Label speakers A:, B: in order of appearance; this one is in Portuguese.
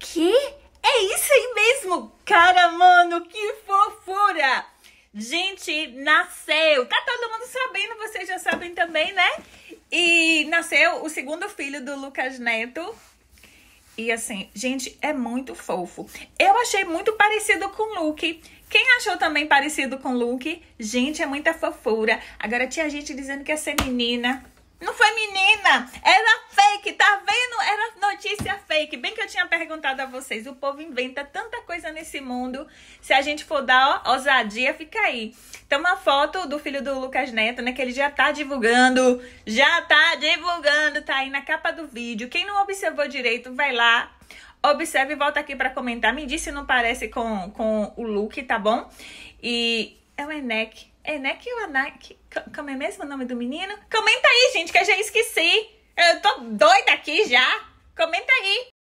A: quê? É isso aí mesmo? Cara, mano, que fofura! Gente, nasceu! Tá todo mundo sabendo, vocês já sabem também, né? E nasceu o segundo filho do Lucas Neto. E assim, gente, é muito fofo. Eu achei muito parecido com o Luke. Quem achou também parecido com o Luke? Gente, é muita fofura. Agora tinha gente dizendo que ia ser menina. Não foi menina, era fake, tá vendo? Era notícia fake. Bem que eu tinha perguntado a vocês, o povo inventa tanta coisa nesse mundo. Se a gente for dar ousadia, fica aí. Tem uma foto do filho do Lucas Neto, né? Que ele já tá divulgando. Tá aí na capa do vídeo. Quem não observou direito, vai lá. Observe e volta aqui pra comentar. Me diz se não parece com o Luke, tá bom? E é o Enek. Enek ou Anak? Como é mesmo o nome do menino? Comenta aí, gente, que eu já esqueci. Eu tô doida aqui já. Comenta aí.